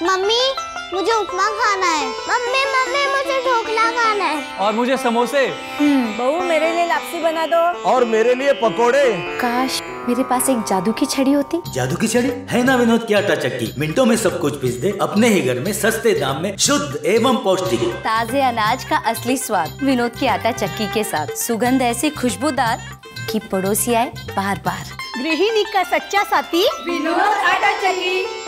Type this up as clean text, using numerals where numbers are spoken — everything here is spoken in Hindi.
मम्मी मुझे उपमा खाना है। मम्मी मम्मी मुझे ढोकला खाना है। और मुझे समोसे। बहू मेरे लिए लापसी बना दो। और मेरे लिए पकोड़े। काश मेरे पास एक जादू की छड़ी होती। जादू की छड़ी है ना विनोद की आटा चक्की। मिनटों में सब कुछ पीस दे अपने ही घर में सस्ते दाम में शुद्ध एवं पौष्टिक। ताजे अनाज का असली स्वाद विनोद की आटा चक्की के साथ। सुगंध ऐसी खुशबूदार कि पड़ोसी आए बार बार। गृहिणी का सच्चा साथी विनोद आटा चक्की।